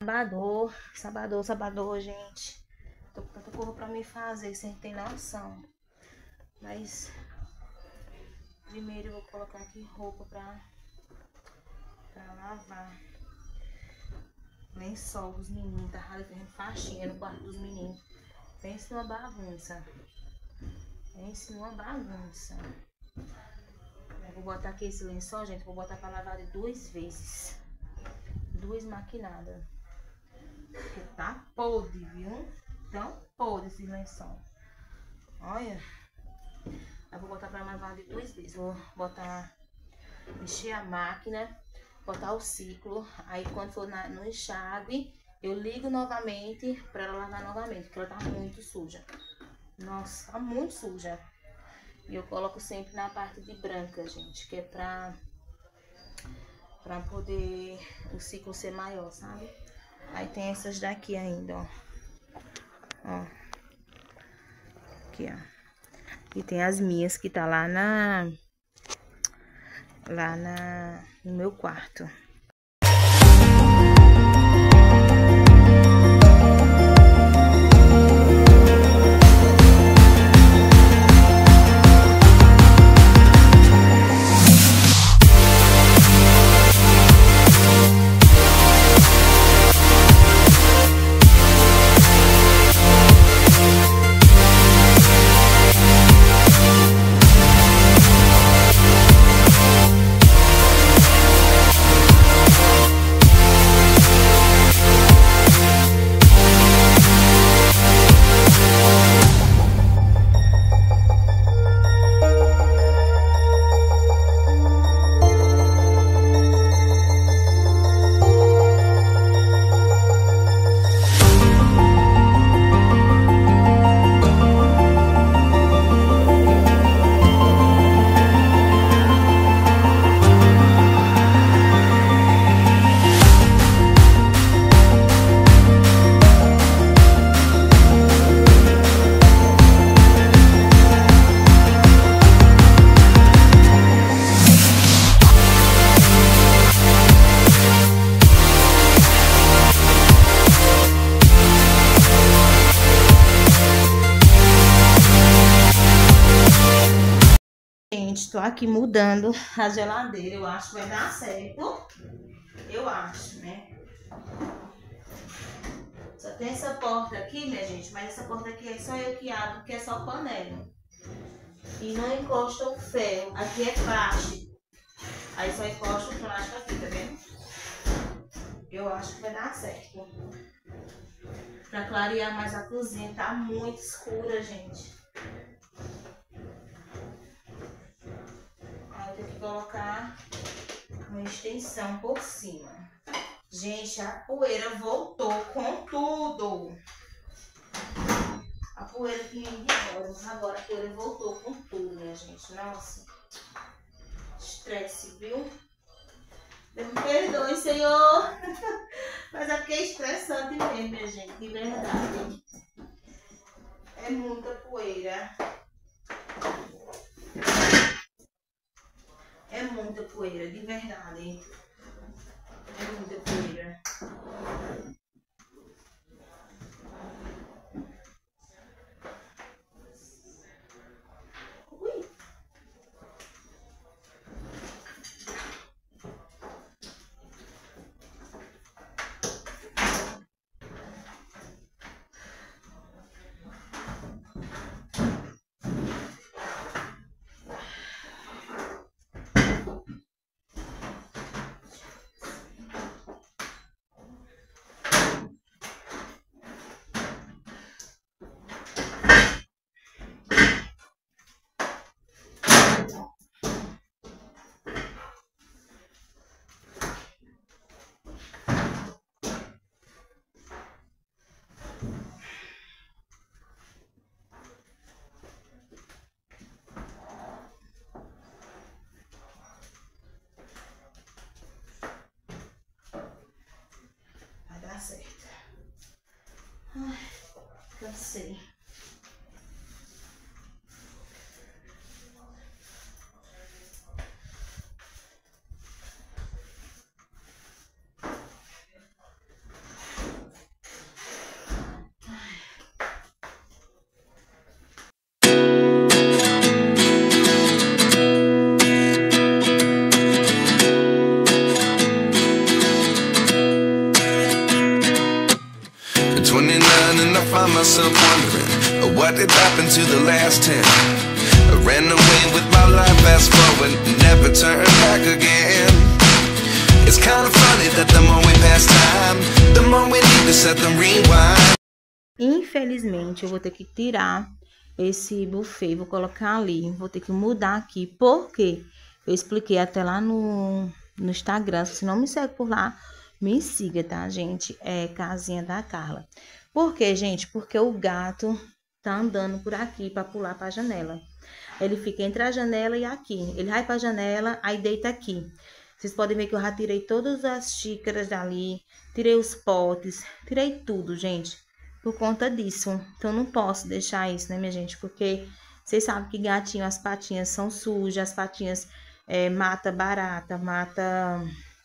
sabador, gente. Tô com tanta coisa pra me fazer, sem ter noção. Mas primeiro eu vou colocar aqui roupa pra lavar. Lençol dos meninos, tá fazendo faxina no quarto dos meninos. Pense numa bagunça. Pense numa bagunça. Eu vou botar aqui esse lençol, gente. Vou botar pra lavar de 2 vezes. 2 maquinadas. Porque tá podre, viu? Tão podre esse lençol. Olha. Eu vou botar pra lavar de 2 vezes. Vou botar, encher a máquina, botar o ciclo. Aí quando for no enxágue, eu ligo novamente pra ela lavar novamente, porque ela tá muito suja. Nossa, tá muito suja. E eu coloco sempre na parte de branca, gente, que é pra poder o ciclo ser maior, sabe? Aí tem essas daqui ainda, ó. Ó. Aqui, ó. E tem as minhas que tá lá no meu quarto. Gente, tô aqui mudando a geladeira. Eu acho que vai dar certo. Eu acho, né? Só tem essa porta aqui, minha gente. Mas essa porta aqui é só eu que abro, porque é só panela. E não encosta o ferro. Aqui é plástico. Aí só encosta o plástico aqui, tá vendo? Eu acho que vai dar certo. Pra clarear mais a cozinha. Tá muito escura, gente. Aí eu tenho que colocar uma extensão por cima. Gente, a poeira voltou com tudo. A poeira tinha ido embora, mas agora a poeira voltou com tudo, minha gente. Nossa. Estresse, viu? Deus me perdoe, Senhor. Mas é porque é estressante mesmo, minha gente. De verdade. É muita poeira. É muita poeira, de verdade. É muita poeira. Ui. Certo. Ai, cansei. past 10. I ran away with my life, fast forward, never turn back again. It's kind of funny that the more we pass time, the more we need to set them rewind. Infelizmente, eu vou ter que tirar esse buffet, vou colocar ali, vou ter que mudar aqui, porque eu expliquei até lá no Instagram. Se você não me segue por lá, me siga, tá, gente? É Casinha da Carla. Por quê, gente? Porque o gato tá andando por aqui pra pular pra janela. Ele fica entre a janela e aqui. Ele vai pra janela, aí deita aqui. Vocês podem ver que eu já tirei todas as xícaras dali, tirei os potes, tirei tudo, gente, por conta disso. Então, não posso deixar isso, né, minha gente? Porque vocês sabem que gatinho, as patinhas são sujas, as patinhas mata barata, mata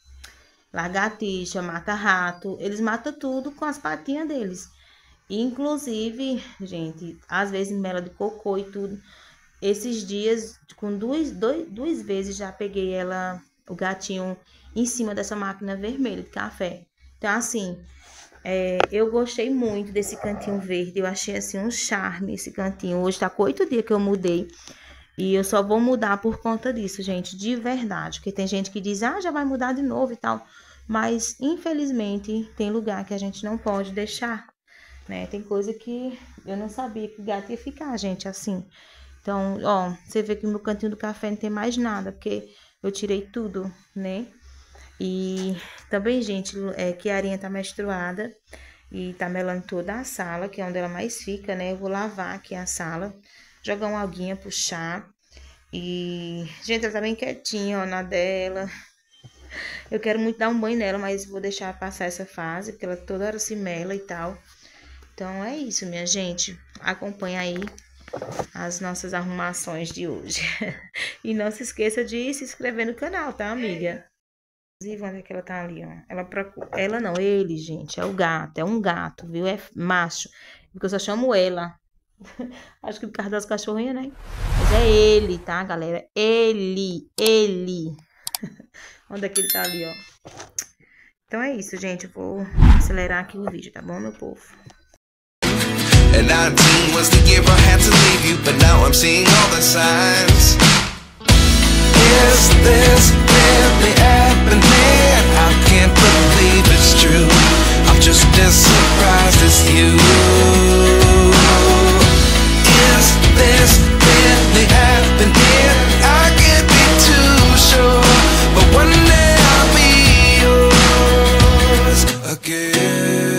lagartixa, mata rato. Eles matam tudo com as patinhas deles. Inclusive, gente, às vezes mela de cocô e tudo. Esses dias, com duas vezes, já peguei o gatinho em cima dessa máquina vermelha de café. Então, assim, eu gostei muito desse cantinho verde. Eu achei, assim, um charme esse cantinho. Hoje tá com 8 dias que eu mudei. E eu só vou mudar por conta disso, gente, de verdade. Porque tem gente que diz, já vai mudar de novo e tal. Mas, infelizmente, tem lugar que a gente não pode deixar, né? Tem coisa que eu não sabia que o gato ia ficar, gente, assim. Então, ó, você vê que no meu cantinho do café não tem mais nada, porque eu tirei tudo, né? E também, gente, que a Arinha tá menstruada e tá melando toda a sala, que é onde ela mais fica, né? Eu vou lavar aqui a sala, jogar uma aguinha pro chá. E, gente, ela tá bem quietinha, ó, na dela. Eu quero muito dar um banho nela, mas vou deixar passar essa fase, porque ela toda hora se mela e tal. Então, é isso, minha gente. Acompanha aí as nossas arrumações de hoje. E não se esqueça de se inscrever no canal, tá, amiga? Inclusive, onde é que ela tá ali, ó? Ela procura... Ela não, ele, gente. É o gato. É um gato, viu? É macho. Porque eu só chamo ela. Acho que por causa das cachorrinhas, né? Mas é ele, tá, galera? Ele. Onde é que ele tá ali, ó? Então é isso, gente. Eu vou acelerar aqui o vídeo, tá bom, meu povo? And 19 was the year I had to leave you, but now I'm seeing all the signs. Is this really happening? I can't believe it's true. I'm just as surprised as you. Is this really happening? I can't be too sure, but one day I'll be yours again.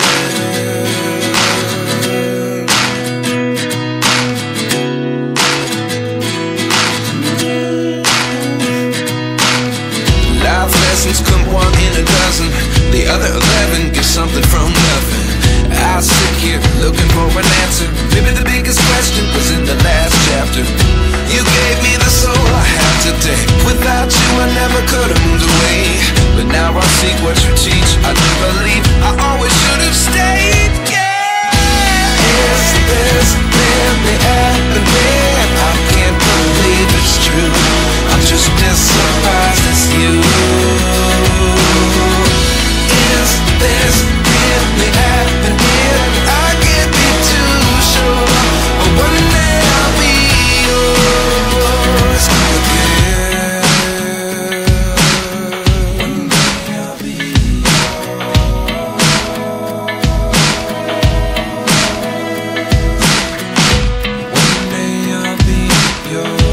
Come one in a dozen, the other 11 get something from nothing. I sit here looking for an answer. Maybe the biggest question was in the last chapter. You gave me the soul I have today. Without you I never could have moved away. But now I see what you teach. I do believe I always should have stayed. Yeah. Is this really happening? I can't believe it's true. I'm just as surprised as you. Is this really happening? I can't be too sure, but one day I'll be yours again. One day I'll be yours. One day I'll be yours.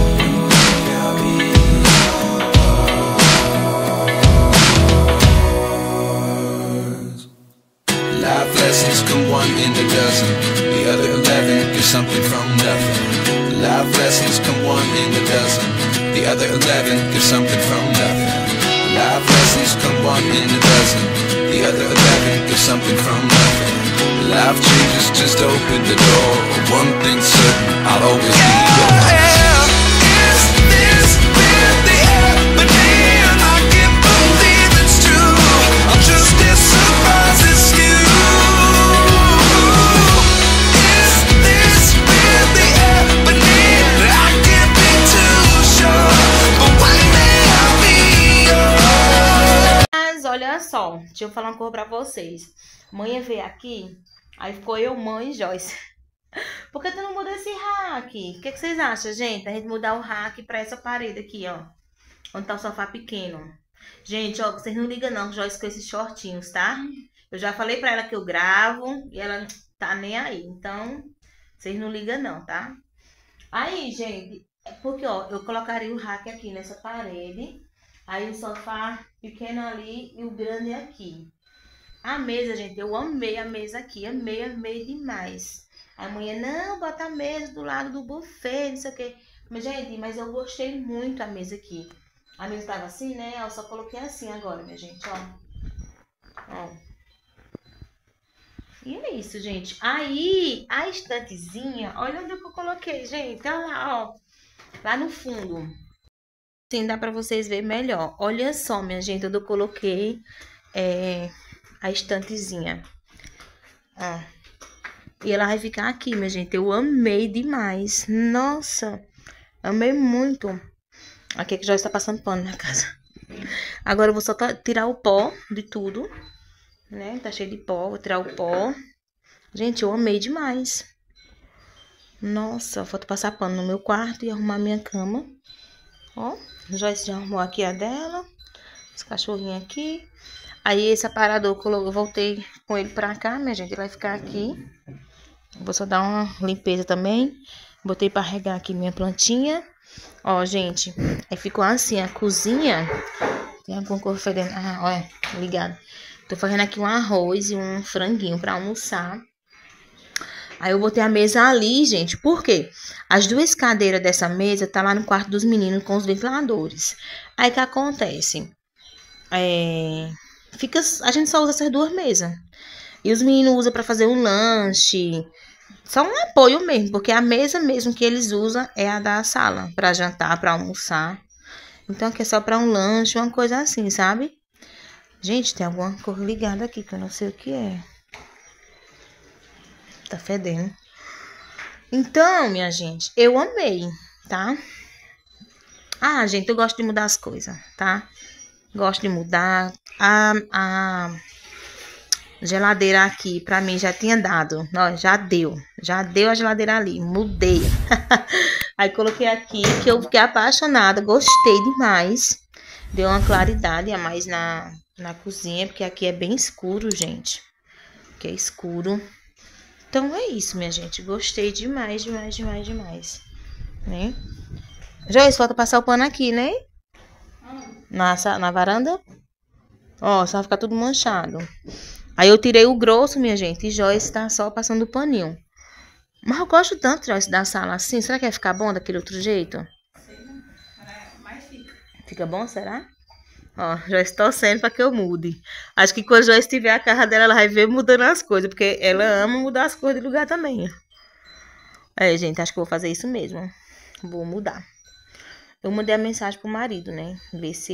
Lessons come one in a dozen, the other 11 get something from nothing. Life lessons come one in a dozen, the other 11 get something from nothing. Life lessons come one in a dozen, the other 11 get something from nothing. Life changes, just open the door. One thing's certain, I'll always be yours. Is this really happening? I can't believe it's true. I'm just as surprised as you. Olha só, deixa eu falar uma coisa pra vocês. Mãe veio aqui, aí ficou eu, mãe e Joyce. Por que tu não muda esse rack? O que vocês acham, gente? A gente mudar o rack pra essa parede aqui, ó. Onde tá o sofá pequeno. Gente, ó, vocês não ligam não, Joyce, com esses shortinhos, tá? Eu já falei pra ela que eu gravo e ela tá nem aí. Então, vocês não ligam não, tá? Aí, gente, porque, ó, eu colocaria o rack aqui nessa parede. Aí o sofá pequeno ali e o grande aqui. A mesa, gente, eu amei a mesa aqui. Amei demais. A mulher, não, bota a mesa do lado do buffet, não sei o quê. Mas, gente, mas eu gostei muito a mesa aqui. A mesa tava assim, né? Eu só coloquei assim agora, minha gente, ó. E é isso, gente. Aí, a estantezinha, olha onde eu coloquei, gente. Olha lá, ó. Lá no fundo. Assim dá pra vocês verem melhor. Olha só, minha gente, onde eu coloquei a estantezinha. Ó. E ela vai ficar aqui, minha gente. Eu amei demais. Nossa, amei muito. Aqui que já está passando pano na casa. Agora eu vou só tirar o pó de tudo, né? Tá cheio de pó, vou tirar o pó. Gente, eu amei demais. Nossa, falta passar pano no meu quarto e arrumar minha cama. Ó, Joyce já arrumou aqui a dela. Os cachorrinhos aqui. Aí esse aparador, eu voltei com ele pra cá, minha gente. Ele vai ficar aqui. Vou só dar uma limpeza também. Botei pra regar aqui minha plantinha. Ó, gente, aí ficou assim, a cozinha. Tem alguma coisa fedendo. Ah, olha, ligado. Tô fazendo aqui um arroz e um franguinho pra almoçar. Aí eu botei a mesa ali, gente. Por quê? As duas cadeiras dessa mesa tá lá no quarto dos meninos com os ventiladores. Aí o que acontece? A gente só usa essas duas mesas. E os meninos usam pra fazer um lanche. Só um apoio mesmo, porque a mesa mesmo que eles usam é a da sala, pra jantar, pra almoçar. Então aqui é só pra um lanche, uma coisa assim, sabe? Gente, tem alguma coisa ligada aqui que eu não sei o que é. Tá fedendo. Então, minha gente, eu amei, tá? Ah, gente, eu gosto de mudar as coisas, tá? Gosto de mudar. A geladeira aqui, pra mim, já tinha dado. Ó, já deu a geladeira ali. Mudei. Aí coloquei aqui, que eu fiquei apaixonada. Gostei demais. Deu uma claridade a mais na cozinha, porque aqui é bem escuro, gente. Aqui é escuro. Então é isso, minha gente. Gostei demais, né? Joyce, falta passar o pano aqui, né? Na varanda. Ó, só vai ficar tudo manchado. Aí eu tirei o grosso, minha gente, e Joyce tá só passando o paninho. Mas eu gosto tanto, Joyce, da sala assim. Será que vai ficar bom daquele outro jeito? Sei não, mas fica. Fica bom, será? Ó, Joyce torcendo pra que eu mude. Acho que quando Joyce tiver a casa dela, ela vai ver mudando as coisas, porque ela ama mudar as coisas de lugar também. Gente, acho que eu vou fazer isso mesmo. Vou mudar. Eu mandei a mensagem pro marido, né? Ver se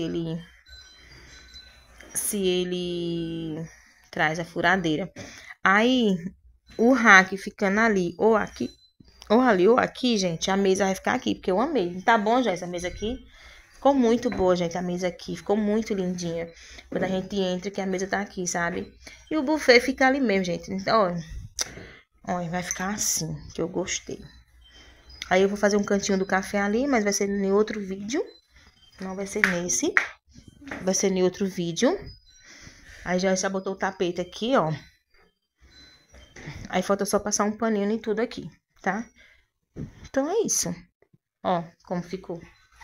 ele traz a furadeira. Aí, o rack ficando ali, ou aqui, ou ali, ou aqui, gente, a mesa vai ficar aqui, porque eu amei. Tá bom, já, essa mesa aqui? Ficou muito boa, gente, a mesa aqui. Ficou muito lindinha. Quando a gente entra, que a mesa tá aqui, sabe? E o buffet fica ali mesmo, gente. Então, ó, vai ficar assim, que eu gostei. Aí eu vou fazer um cantinho do café ali, mas vai ser em outro vídeo. Não vai ser nesse. Vai ser em outro vídeo. Aí já botou o tapete aqui, ó. Aí falta só passar um paninho em tudo aqui, tá? Então é isso. Ó, como ficou.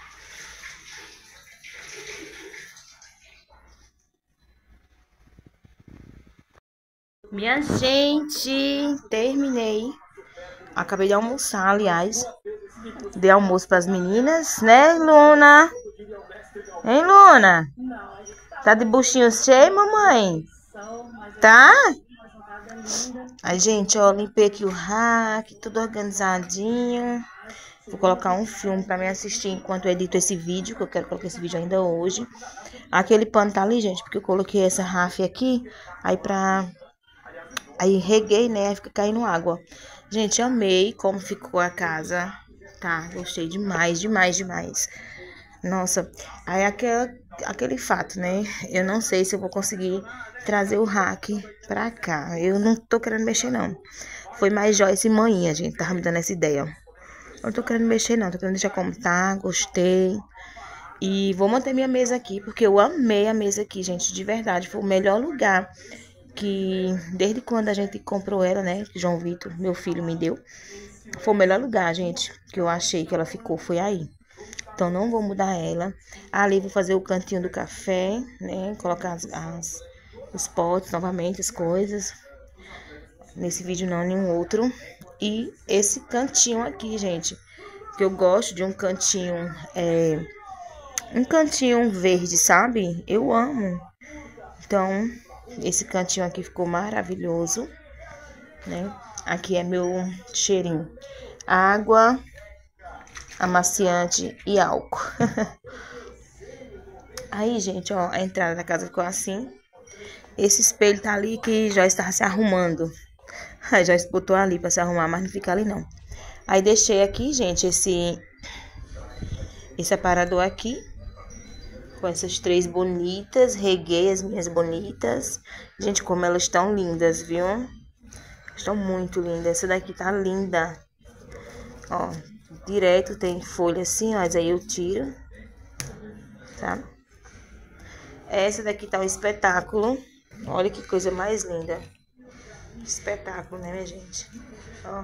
Minha gente, terminei. Acabei de almoçar, aliás. Dei almoço para as meninas, né, Luna? Hein, Luna? Tá de buchinho cheio, mamãe? Tá? Aí, gente, ó, limpei aqui o rack, tudo organizadinho. Vou colocar um filme pra me assistir enquanto eu edito esse vídeo, que eu quero colocar esse vídeo ainda hoje. Aquele pano tá ali, gente, porque eu coloquei essa rafa aqui, aí reguei, né, aí fica caindo água. Gente, amei como ficou a casa, tá? Gostei demais. Nossa, aí aquele fato, né? Eu não sei se eu vou conseguir trazer o rack pra cá. Eu não tô querendo mexer, não. Foi mais Joyce e manhinha, gente. Tava me dando essa ideia. Eu não tô querendo mexer, não. Tô querendo deixar como tá. Gostei. E vou manter minha mesa aqui, porque eu amei a mesa aqui, gente. De verdade. Foi o melhor lugar que, desde quando a gente comprou ela, né? Que João Vitor, meu filho, me deu. Foi o melhor lugar, gente, que eu achei que ela ficou. Foi aí. Então, não vou mudar ela. Ali vou fazer o cantinho do café, né? Colocar os potes novamente, as coisas. Nesse vídeo não, nenhum outro. E esse cantinho aqui, gente. Que eu gosto de um cantinho, um cantinho verde, sabe? Eu amo. Então, esse cantinho aqui ficou maravilhoso, né? Aqui é meu cheirinho. Água, amaciante e álcool. Aí, gente, ó, a entrada da casa ficou assim. Esse espelho tá ali que já está se arrumando. Aí já botou ali pra se arrumar, mas não fica ali não. Aí deixei aqui, gente, esse aparador aqui. Com essas três bonitas. Reguei as minhas bonitas. Gente, como elas estão lindas, viu? Estão muito lindas. Essa daqui tá linda. Ó, direto tem folha assim, mas aí eu tiro. Tá? Essa daqui tá um espetáculo. Olha que coisa mais linda. Espetáculo, né, minha gente? Ó.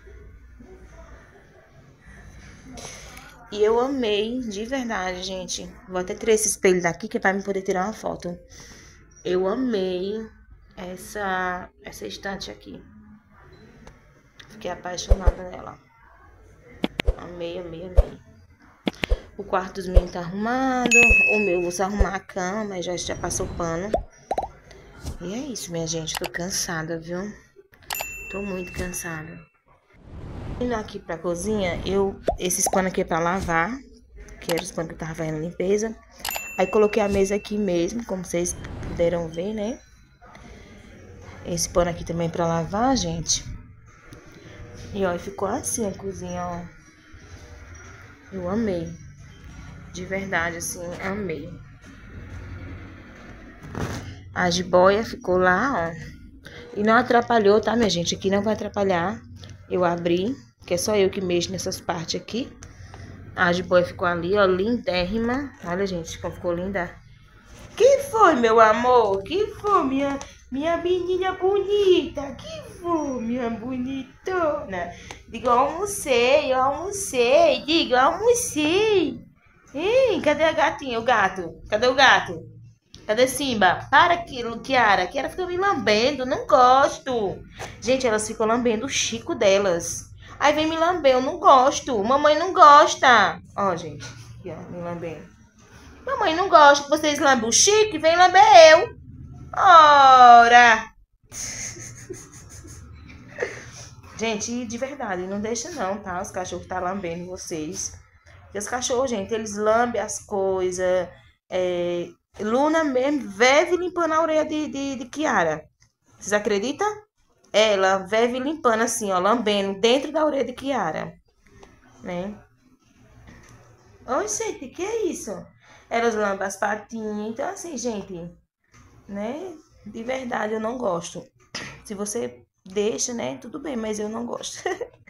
E eu amei, de verdade, gente. Vou até tirar esse espelho daqui, que é pra me poder tirar uma foto. Eu amei essa estante aqui. Fiquei apaixonada nela. Amei, amei, amei. O quarto dos meninos tá arrumado. O meu, vou só arrumar a cama, mas já passou pano. E é isso, minha gente. Tô cansada, viu? Tô muito cansada. Indo aqui pra cozinha, esses panos aqui é pra lavar. Que eram os panos que eu tava fazendo limpeza. Aí coloquei a mesa aqui mesmo, como vocês puderam ver, né? Esse pano aqui também pra lavar, gente. E ó, ficou assim a cozinha, ó. Eu amei. De verdade, assim, amei. A jiboia ficou lá, ó. E não atrapalhou, tá, minha gente? Aqui não vai atrapalhar. Eu abri, que é só eu que mexo nessas partes aqui. A jiboia ficou ali, ó, lindérrima. Olha, gente, como ficou linda. Que foi, meu amor? Que foi, minha menina bonita? Que foi, minha bonitona? Diga, eu almocei. Diga, eu almocei. Ih, cadê a gatinha, o gato? Cadê o gato? Cadê Simba? Para, Kiara. Kiara fica me lambendo, não gosto. Gente, elas ficam lambendo o chico delas. Aí vem me lamber, eu não gosto. Mamãe não gosta. Ó, gente, aqui, ó, me lambendo. Mamãe não gosta que vocês lambem o chico, vem lamber eu. Ora! Gente, de verdade, não deixa não, tá? Os cachorros tá lambendo vocês. Porque os cachorros, gente, eles lambem as coisas. Luna mesmo vive limpando a orelha de Kiara. Vocês acreditam? Ela vive limpando assim, ó, lambendo dentro da orelha de Kiara. Né? Oi, gente, que é isso? Elas lambem as patinhas. Então, assim, gente, né? De verdade, eu não gosto. Se você deixa, né? Tudo bem, mas eu não gosto.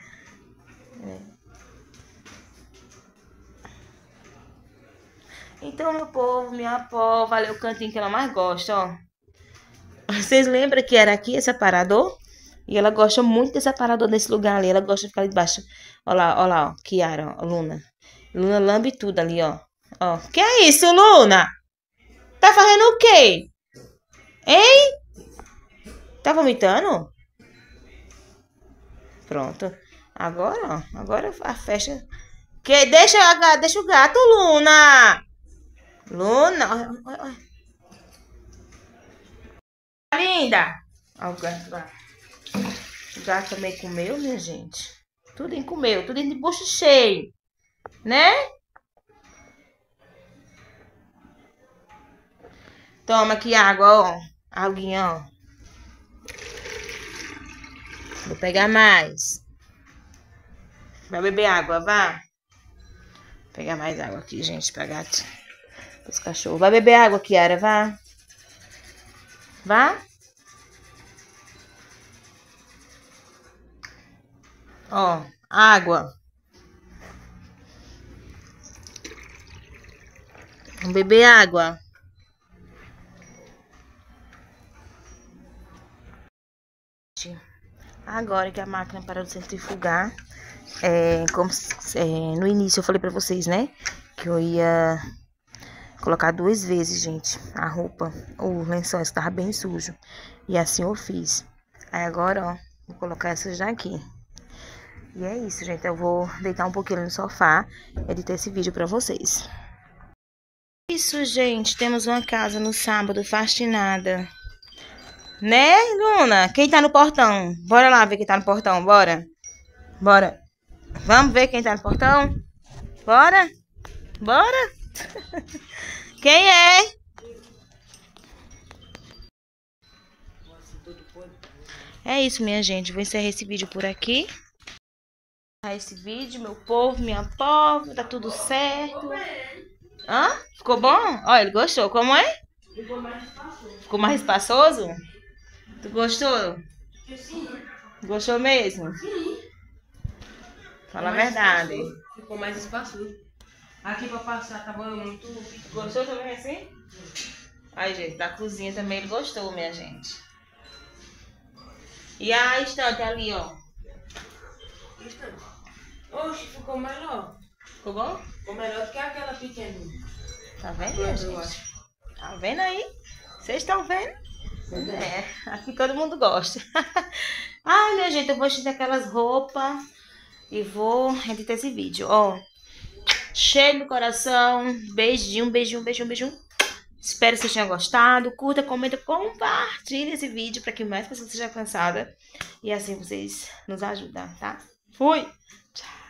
Então, meu povo, minha povo, olha o cantinho que ela mais gosta, ó. Vocês lembram que era aqui esse aparador? E ela gosta muito desse aparador nesse lugar ali. Ela gosta de ficar ali debaixo. Olha lá, ó. Kiara, ó, Luna. Luna lambe tudo ali, ó. Ó. Que é isso, Luna? Tá fazendo o quê? Hein? Tá vomitando? Pronto. Agora, ó. Agora a festa... Deixa o gato, Luna. Luna. Linda. Ó, o gato lá. O gato também comeu, minha gente. Tudo comeu. Tudo de bucho cheio. Né? Toma aqui água, ó. Aguinha, ó. Vou pegar mais. Vai beber água, vá. Vou pegar mais água aqui, gente, pra gato. Os cachorros. Vai beber água, Kiara, vá. Vá. Ó, água. Vamos beber água. Agora que a máquina parou de centrifugar, no início eu falei pra vocês, né? Que eu ia colocar 2 vezes, gente, a roupa, o lençol estava bem sujo. E assim eu fiz. Aí agora, ó, vou colocar essas daqui. E é isso, gente. Eu vou deitar um pouquinho no sofá e editar esse vídeo pra vocês. Isso, gente. Temos uma casa no sábado faxinada. Né, Luna? Quem tá no portão? Bora lá ver quem tá no portão, bora. Bora. Vamos ver quem tá no portão? Bora. Bora. Quem é? É isso, minha gente. Vou encerrar esse vídeo por aqui. Esse vídeo, meu povo, minha povo. Tá tudo certo. Hã? Ficou bom? Ó, ele gostou. Como é? Ficou mais espaçoso? Tu gostou? Sim. Gostou mesmo? Sim. Fala a verdade. Ficou mais espaçoso. Aqui pra passar tava muito... Gostou também assim? Aí, gente, da cozinha também ele gostou, minha gente. E a estante ali, ó. Oxe, ficou melhor. Ficou bom? Ficou melhor do que aquela pequena. Tá vendo, minha Eu gente? acho. Tá vendo aí? Vocês estão vendo? É, aqui todo mundo gosta. Ai, minha gente, eu vou estender aquelas roupas e vou editar esse vídeo, ó. Cheio no coração. Beijinho, beijinho, beijinho, beijinho. Espero que vocês tenham gostado. Curta, comenta, compartilhe esse vídeo para que mais pessoas sejam alcançadas. E assim vocês nos ajudam, tá? Fui! Tchau!